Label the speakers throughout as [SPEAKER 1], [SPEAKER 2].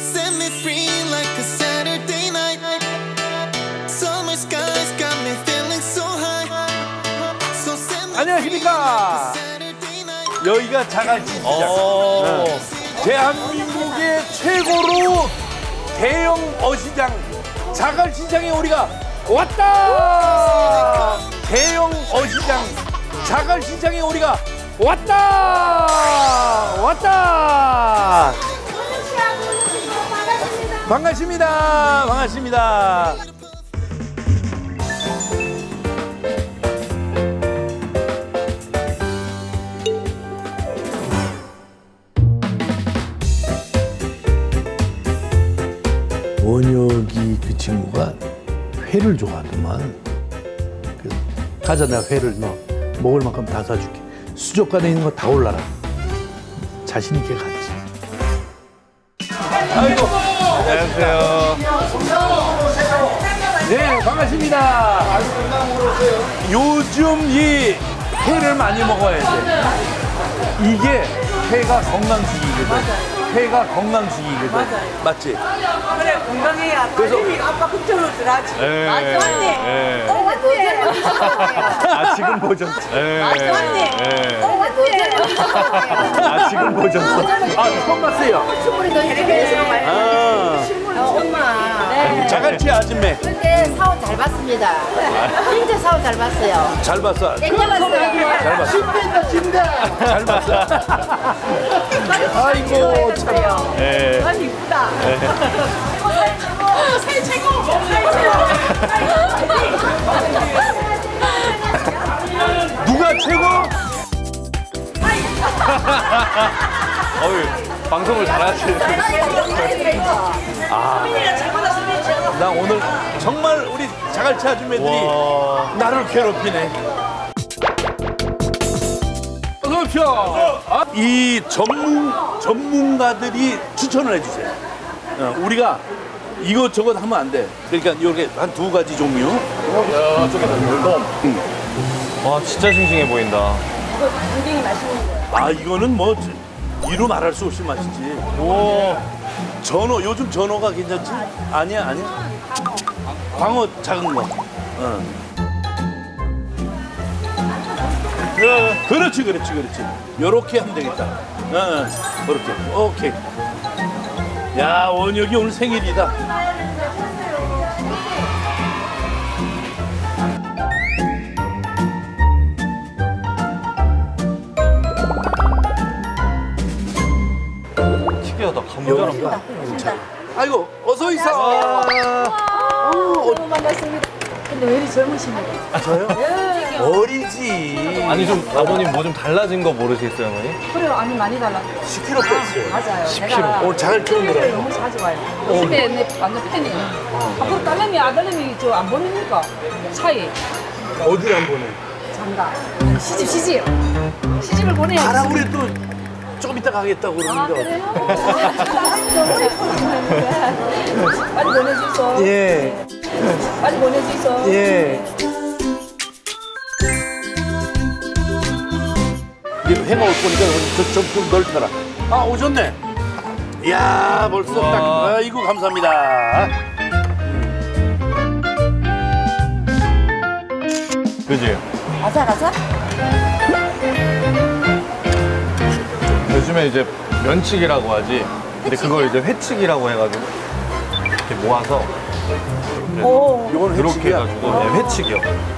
[SPEAKER 1] set me free like a Saturday night. Summer skies got me feeling so high. So set me
[SPEAKER 2] 안녕하십니까. 여기가 자갈치시장. 대한민국의 최고로 대형 어시장 자갈치장에 우리가 왔다. 대형 어시장 자갈치장에 우리가 왔다. 반갑습니다. 반갑습니다. 원혁이 그 친구가 회를 좋아하더만. 가자, 내가 회를 너 먹을 만큼 다 사줄게. 수족관에 있는 거 다 올라라. 자신 있게 갔지. 아이고.
[SPEAKER 3] 안녕하세요.
[SPEAKER 2] 네, 반갑습니다. 요즘 이 회를 많이 먹어야 돼. 이게 회가 건강식이거든. 회가 건강식이거든. 맞지?
[SPEAKER 4] 그래, 건강해야 딸내미 아빠 흡전을 들어야지.
[SPEAKER 3] 맞지,
[SPEAKER 4] 언니?
[SPEAKER 3] 맞지? 아, 지금 보셨지?
[SPEAKER 4] 맞지, 언니?
[SPEAKER 3] 아, 지금 보셨어?
[SPEAKER 2] 아, 처음 봤어요.
[SPEAKER 4] 텔레비전에서 많이 엄마.
[SPEAKER 2] 자갈치 아줌매.
[SPEAKER 5] 근데 사오 잘 봤습니다. 진짜 사오 잘 봤어요.
[SPEAKER 2] 잘 봤어.
[SPEAKER 5] 땡겨봤어요.
[SPEAKER 2] 잘 봤어. 잘 봤어. 아이고, 참.
[SPEAKER 3] 네.
[SPEAKER 4] 아니, 이쁘다. 살 최고!
[SPEAKER 2] 누가 최고?
[SPEAKER 3] 어우, 방송을 잘하시네.
[SPEAKER 2] 나 오늘 정말 우리 자갈치 아줌매들이 나를 괴롭히네. 어서 오십시오. 이 전문가들이 추천을 해주세요. 우리가 이것저것 하면 안 돼. 그러니까 이렇게 한 두 가지 종류.
[SPEAKER 3] 저쪽에다 물돔. 와, 진짜 싱싱해 보인다.
[SPEAKER 4] 이거 굉장히 맛있는 거예요.
[SPEAKER 2] 아, 이거는 뭐 이루 말할 수 없이 맛있지.
[SPEAKER 3] 오.
[SPEAKER 2] 전어, 요즘 전어가 괜찮지? 아니야. 광어 작은 거. 그렇지. 요렇게 하면 되겠다. 그렇게. 오케이. 야, 원혁이 오늘 생일이다.
[SPEAKER 3] 특이하다. 감자랑.
[SPEAKER 2] 아이고, 어서 이사.
[SPEAKER 4] 너무 반갑습니다. 근데 왜 이리 젊으십니까?
[SPEAKER 2] 저요? 어리지.
[SPEAKER 3] 아니, 좀 아버님 뭐 좀 달라진 거 모르시겠어요, 어머니?
[SPEAKER 4] 그래요, 아니 많이 달라.
[SPEAKER 2] 10kg 뺐어요.
[SPEAKER 4] 맞아요.
[SPEAKER 2] 10kg. 오늘 잘 키운 거라고.
[SPEAKER 4] 너무 자주 와요. 집에 내 완전 팬이에요. 앞으로 딸내미, 아들내미 저 안 보냅니까? 차이.
[SPEAKER 2] 어디를 안 보내?
[SPEAKER 4] 장가. 시집을 보내야지.
[SPEAKER 2] 가라, 우리 또 조금 이따 가겠다고 그러는데.
[SPEAKER 4] 그래요? 빨리 보내주소.
[SPEAKER 2] 예.
[SPEAKER 4] 빨리 보내주소.
[SPEAKER 2] 예. 이거 해가 올 거니까 좀 넓혀라. 아, 오셨네. 이야, 벌써 딱. 아이고, 감사합니다.
[SPEAKER 3] 그지?
[SPEAKER 5] 아삭아삭?
[SPEAKER 3] 요즘에 이제 면치기라고 하지. 근데 그걸 이제 회치기라고 해가지고 이렇게 모아서
[SPEAKER 2] 이건
[SPEAKER 3] 이렇게
[SPEAKER 2] 회치기야.
[SPEAKER 3] 해가지고 네, 회치기요.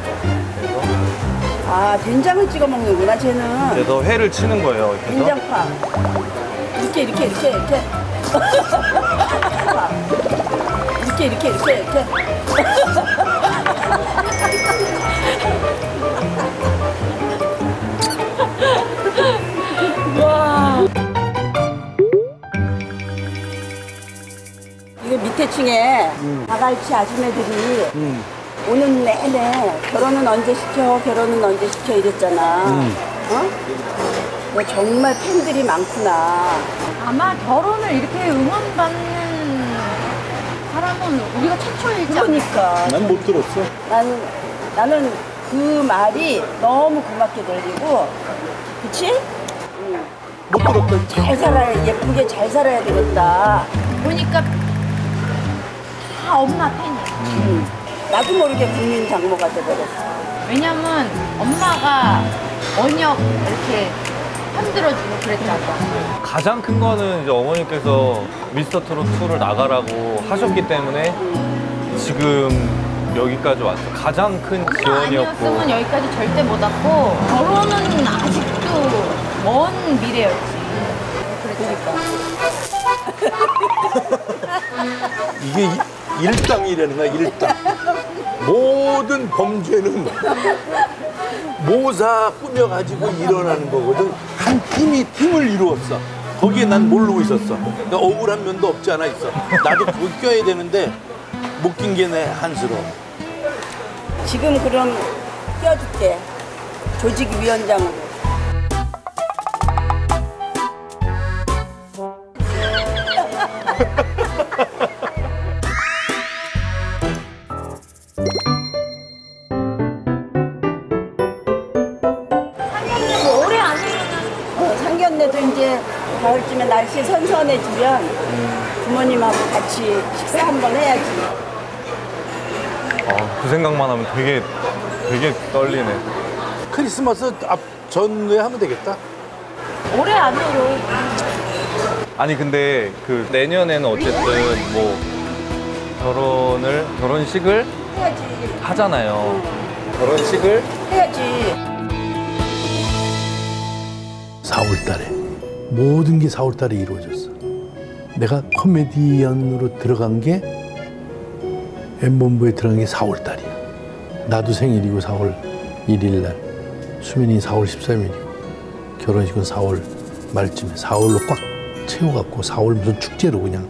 [SPEAKER 5] 아, 된장을 찍어 먹는구나, 쟤는.
[SPEAKER 3] 그래서 회를 치는 거예요. 이렇게 해서.
[SPEAKER 5] 된장파. 이렇게. 이렇게.
[SPEAKER 4] 와.
[SPEAKER 5] 이거 밑에 층에 자갈치 아줌매들이 오는 내내 결혼은 언제 시켜 이랬잖아. 어? 너 정말 팬들이 많구나.
[SPEAKER 6] 아마 결혼을 이렇게 응원받는 사람은 우리가 최초이지 않나?
[SPEAKER 5] 그러니까
[SPEAKER 2] 난 못 들었어.
[SPEAKER 5] 나는 그 말이 너무 고맙게 들리고, 그치?
[SPEAKER 2] 못 들었다.
[SPEAKER 5] 잘 살아야, 예쁘게 잘 살아야 되겠다.
[SPEAKER 6] 보니까 다 엄마 팬이야.
[SPEAKER 7] 나도 모르게 국민 장모가 돼버렸어.
[SPEAKER 6] 왜냐면 엄마가 언역 이렇게 흔들어주고 그랬잖아.
[SPEAKER 3] 가장 큰 거는 이제 어머니께서 미스터 트롯 2를 나가라고 하셨기 때문에 지금 여기까지 왔어요. 가장 큰 지원이었고.
[SPEAKER 6] 아니었으면 여기까지 절대 못 왔고 결혼은 아직도 먼 미래였지. 그러니까.
[SPEAKER 2] 이게 일당이라는 거야, 일당. 모든 범죄는 모사 꾸며가지고 일어나는 거거든. 한 팀이 팀을 이루었어. 거기에 난 모르고 있었어. 그러니까 억울한 면도 없지 않아 있어. 나도 거기 껴야 되는데 못 낀 게 내 한스러워.
[SPEAKER 7] 지금 그럼 껴줄게. 조직위원장으로.
[SPEAKER 6] 올해 아니면은
[SPEAKER 7] 상견례도 이제 가을쯤에 날씨 선선해지면 부모님하고 같이 식사 한번 해야지.
[SPEAKER 3] 그 생각만 하면 되게 떨리네.
[SPEAKER 2] 크리스마스 앞 전에 하면 되겠다.
[SPEAKER 6] 올해 안으로.
[SPEAKER 3] 아니 근데 그 내년에는 어쨌든 뭐 결혼식을
[SPEAKER 7] 해야지.
[SPEAKER 3] 하잖아요. 결혼식을
[SPEAKER 7] 해야지.
[SPEAKER 2] 4월 달에 모든 게 4월 달에 이루어졌어. 내가 코미디언으로 들어간 게 M본부에 들어간 게 4월 달이야. 나도 생일이고 4월 1일 날, 수민이 4월 13일이고 결혼식은 4월 말쯤에 4월로 꽉 채워갖고 4월 무슨 축제로 그냥.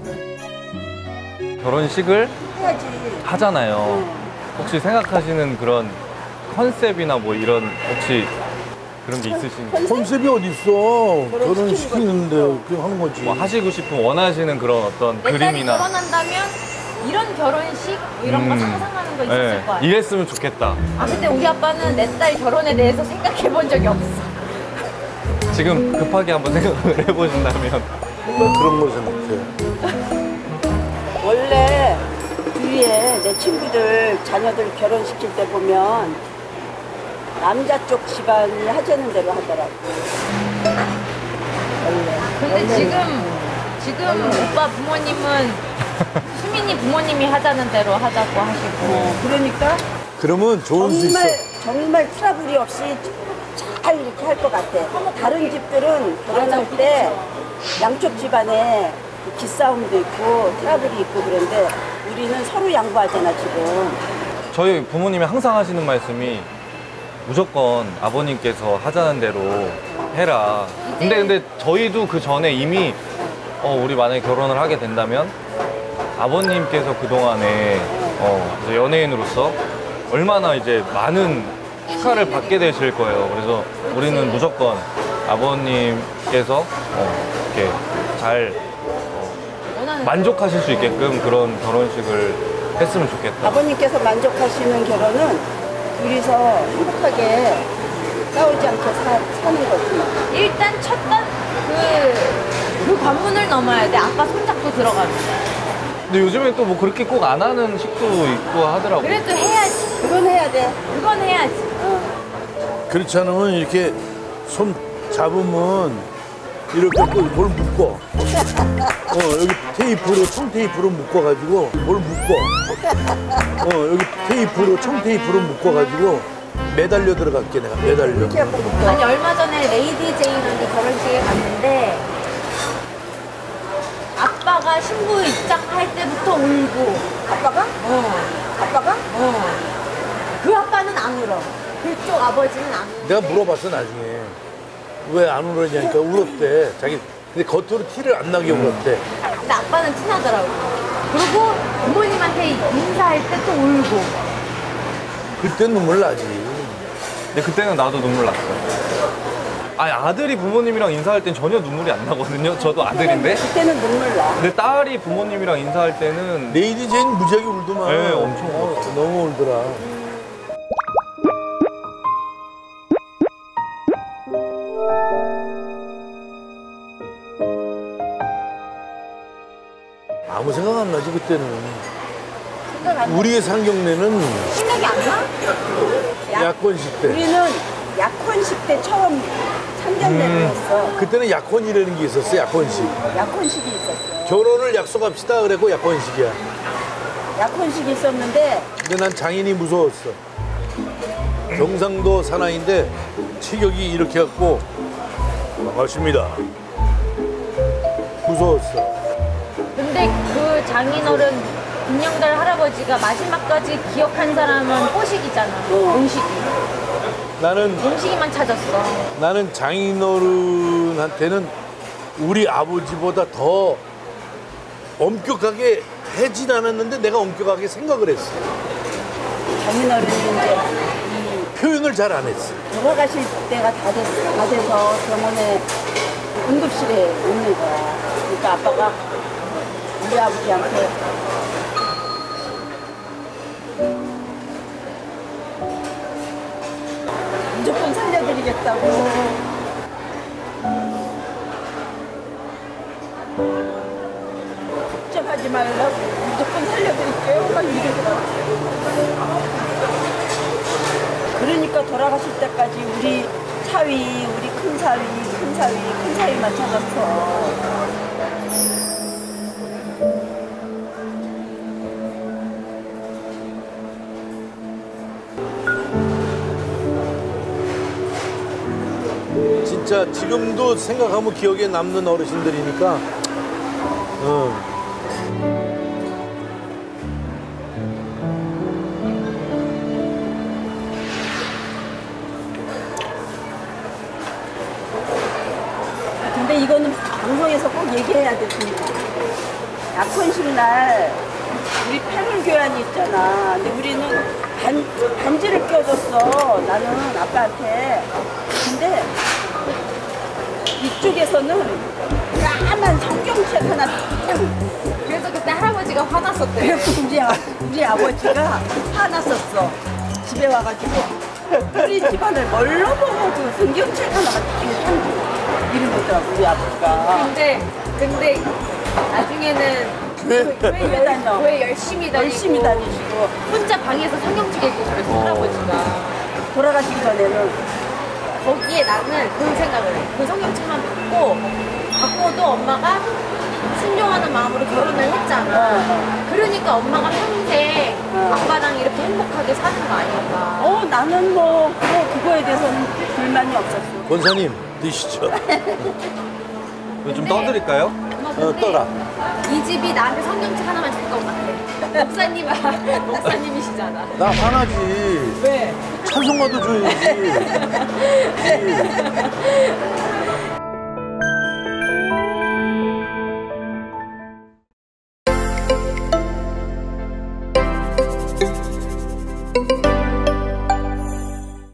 [SPEAKER 3] 결혼식을
[SPEAKER 7] 해야지.
[SPEAKER 3] 하잖아요. 혹시 생각하시는 그런 컨셉이나 뭐 이런 혹시 그런 게 있으신지?
[SPEAKER 2] 컨셉이 어딨어. 결혼시키는데 그냥 하는 거지.
[SPEAKER 3] 뭐 하시고 싶은 원하시는 그런 어떤
[SPEAKER 6] 내 딸이
[SPEAKER 3] 그림이나
[SPEAKER 6] 결혼한다면 이런 결혼식 뭐 이런 거 상상하는 거 있었을
[SPEAKER 3] 네,
[SPEAKER 6] 거야.
[SPEAKER 3] 이랬으면 좋겠다.
[SPEAKER 6] 아 근데 우리 아빠는 내 딸 결혼에 대해서 생각해 본 적이 없어.
[SPEAKER 3] 지금 급하게 한번 생각을 해보신다면
[SPEAKER 2] 나 그런 거 생각해.
[SPEAKER 7] 원래 주위에 내 친구들 자녀들 결혼시킬 때 보면 남자 쪽 집안이 하자는 대로 하더라고. 원래.
[SPEAKER 6] 근데 지금 오빠 부모님은 수민이 부모님이 하자는 대로 하자고 하시고.
[SPEAKER 7] 그러니까
[SPEAKER 2] 그러면 좋을 수 있어.
[SPEAKER 7] 정말 트러블이 없이 잘 이렇게 할 것 같아. 다른 집들은 결혼할 때 양쪽 집안에 기싸움도 있고 트러블이 있고 그런데 우리는 서로 양보하잖아 지금.
[SPEAKER 3] 저희 부모님이 항상 하시는 말씀이 무조건 아버님께서 하자는 대로 해라. 근데 저희도 그 전에 이미 우리 만약에 결혼을 하게 된다면 아버님께서 그동안에 이제 연예인으로서 얼마나 이제 많은 축하를 받게 되실 거예요. 그래서 우리는 무조건 아버님께서 이렇게 잘 만족하실 수 있게끔 그런 결혼식을 했으면 좋겠다.
[SPEAKER 7] 아버님께서 만족하시는 결혼은 둘이서 행복하게 싸우지 않게 사는 거지.
[SPEAKER 6] 일단 첫단 그 관문을 넘어야 돼. 아빠 손잡고 들어가면.
[SPEAKER 3] 근데 요즘엔 또 뭐 그렇게 꼭 안 하는 식도 있고 하더라고요.
[SPEAKER 6] 그래도 해야지.
[SPEAKER 7] 그건 해야 돼.
[SPEAKER 6] 그건 해야지.
[SPEAKER 2] 그렇지 않으면 이렇게 손 잡으면 이렇게 또 뭘 묶어. 여기 테이프로, 청테이프로 묶어가지고 뭘 묶어. 여기 테이프로, 청테이프로 묶어가지고 매달려 들어갈게, 내가 매달려.
[SPEAKER 6] 아니 얼마 전에 레이디 제이런이 결혼식에 갔는데 아빠가 신부 입장할 때부터 울고.
[SPEAKER 7] 아빠가? 아빠가?
[SPEAKER 6] 그 아빠는 안 울어. 그쪽 아버지는 안 울어.
[SPEAKER 2] 내가 물어봤어, 나중에. 왜 안 울었냐니까 울었대. 자기, 근데 겉으로 티를 안 나게 울었대.
[SPEAKER 6] 근데 아빠는 티나더라고. 그리고 부모님한테 인사할 때 또 울고.
[SPEAKER 2] 그때 눈물 나지.
[SPEAKER 3] 근데 그때는 나도 눈물 났어. 아니 아들이 부모님이랑 인사할 땐 전혀 눈물이 안 나거든요. 저도 아들인데.
[SPEAKER 7] 그때는 눈물 나.
[SPEAKER 3] 근데 딸이 부모님이랑 인사할 때는
[SPEAKER 2] 레이디 제인 무지하게 울더만.
[SPEAKER 3] 네, 엄청 울었어.
[SPEAKER 2] 너무 울더라. 아무 생각 안 나지 그때는.
[SPEAKER 6] 생각 안 나.
[SPEAKER 2] 우리의 상경례는
[SPEAKER 6] 생각이 안 나?
[SPEAKER 2] 약혼식 때.
[SPEAKER 7] 우리는 약혼식 때 처음 상견례를 했어.
[SPEAKER 2] 그때는 약혼이라는 게 있었어. 약혼식.
[SPEAKER 7] 약혼식이 있었어.
[SPEAKER 2] 결혼을 약속합시다 그래고 약혼식이야.
[SPEAKER 7] 약혼식이 있었는데
[SPEAKER 2] 근데 난 장인이 무서웠어. 경상도 사나이인데 체격이 이렇게 갖고 반갑습니다. 무서웠어.
[SPEAKER 6] 근데 그 장인어른 김영달 할아버지가 마지막까지 기억한 사람은 호식이잖아. 음식이.
[SPEAKER 2] 나는
[SPEAKER 6] 음식이만 찾았어.
[SPEAKER 2] 나는 장인어른한테는 우리 아버지보다 더 엄격하게 하진 않았는데 내가 엄격하게 생각을 했어.
[SPEAKER 7] 장인어른이 이제
[SPEAKER 2] 표현을 잘 안 했어.
[SPEAKER 7] 돌아가실 때가 다 돼서 병원에 응급실에 있는 거야. 그러니까 아빠가 우리 아버지한테 무조건 살려드리겠다고. 걱정하지 말라고 무조건 살려드릴게요. 막 이러더라고요. 그러니까 돌아가실 때까지 우리 사위, 우리 큰 사위만 찾았어.
[SPEAKER 2] 진짜 지금도 생각하면 기억에 남는 어르신들이니까.
[SPEAKER 7] 근데 이거는 방송에서 꼭 얘기해야 될 텐데. 약혼식 날 우리 패물교환이 있잖아. 근데 우리는 반지를 껴줬어. 나는 아빠한테. 근데 이쪽에서는 까만 성경책 하나
[SPEAKER 6] 그래서 그때 할아버지가 화났었대.
[SPEAKER 7] 그래서 우리 아버지가 화났었어. 집에 와가지고 우리 집안을 뭘로 보고 그 성경책 하나가 딱 이런 거더라고 우리 아버지가.
[SPEAKER 6] 근데 나중에는
[SPEAKER 7] 교회 다녀.
[SPEAKER 6] 교회 열심히 다니고
[SPEAKER 7] 열심히 다니시고
[SPEAKER 6] 혼자 방에서 성경책 읽고 그랬어 할아버지가.
[SPEAKER 7] 돌아가시기 전에는
[SPEAKER 6] 거기에 나는 그 생각을 해. 그 성경책만 받고도 엄마가 순종하는 마음으로 결혼을 했잖아. 그러니까 엄마가 평생 아빠랑 이렇게 행복하게 사는 거 아닐까.
[SPEAKER 7] 나는 뭐 그거에 대해서는 불만이 없었어.
[SPEAKER 2] 권사님 드시죠.
[SPEAKER 3] 이거 좀 떠드릴까요?
[SPEAKER 6] 엄마, 근데
[SPEAKER 2] 떠라.
[SPEAKER 6] 이 집이 나한테 성경책 하나만 줄 것 같아. 목사님이시잖아.
[SPEAKER 2] 나 화나지.
[SPEAKER 6] 왜?
[SPEAKER 2] 찬송가도 줘야지.